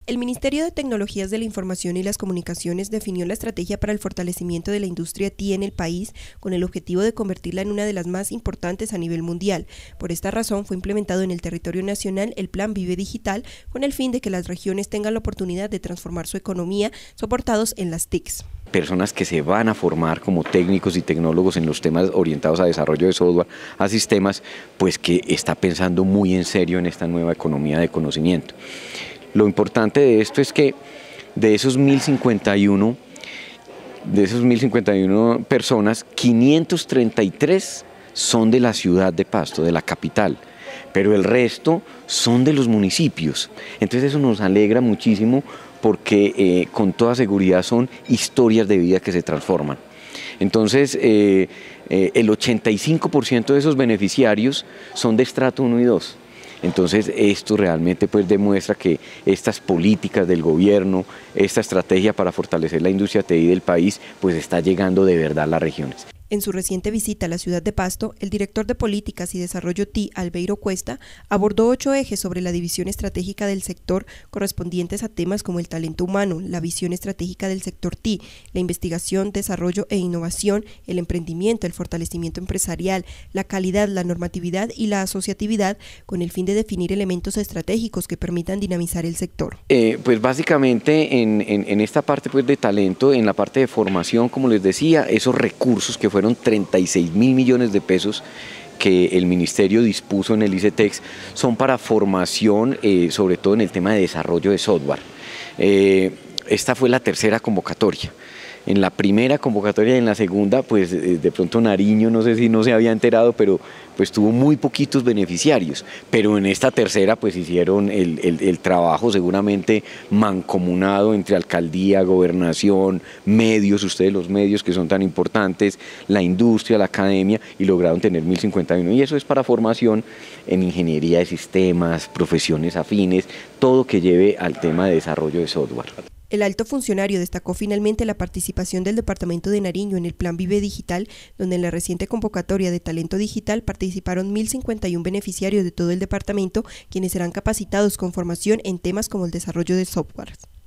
El Ministerio de Tecnologías de la Información y las Comunicaciones definió la estrategia para el fortalecimiento de la industria TI en el país con el objetivo de convertirla en una de las más importantes a nivel mundial. Por esta razón fue implementado en el territorio nacional el Plan Vive Digital con el fin de que las regiones tengan la oportunidad de transformar su economía soportados en las TICs. Personas que se van a formar como técnicos y tecnólogos en los temas orientados a desarrollo de software, a sistemas, pues que está pensando muy en serio en esta nueva economía de conocimiento. Lo importante de esto es que de esos 1051 personas, 533 son de la ciudad de Pasto, de la capital, pero el resto son de los municipios. Entonces eso nos alegra muchísimo porque con toda seguridad son historias de vida que se transforman. Entonces el 85% de esos beneficiarios son de estrato 1 y 2. Entonces esto realmente pues demuestra que estas políticas del gobierno, esta estrategia para fortalecer la industria TI del país, pues está llegando de verdad a las regiones. En su reciente visita a la ciudad de Pasto, el director de Políticas y Desarrollo TI, Albeiro Cuesta, abordó 8 ejes sobre la división estratégica del sector correspondientes a temas como el talento humano, la visión estratégica del sector TI, la investigación, desarrollo e innovación, el emprendimiento, el fortalecimiento empresarial, la calidad, la normatividad y la asociatividad, con el fin de definir elementos estratégicos que permitan dinamizar el sector. Pues básicamente en esta parte pues de talento, en la parte de formación, como les decía, esos recursos que fueron 36.000 millones de pesos que el ministerio dispuso en el ICETEX son para formación, sobre todo en el tema de desarrollo de software. Esta fue la tercera convocatoria. En la primera convocatoria y en la segunda, pues de pronto Nariño, no sé si no se había enterado, pero pues tuvo muy poquitos beneficiarios. Pero en esta tercera, pues hicieron el trabajo seguramente mancomunado entre alcaldía, gobernación, medios, ustedes los medios que son tan importantes, la industria, la academia, y lograron tener 1051. Y eso es para formación en ingeniería de sistemas, profesiones afines, todo que lleve al tema de desarrollo de software. El alto funcionario destacó finalmente la participación del departamento de Nariño en el Plan Vive Digital, donde en la reciente convocatoria de talento digital participaron 1051 beneficiarios de todo el departamento, quienes serán capacitados con formación en temas como el desarrollo de software.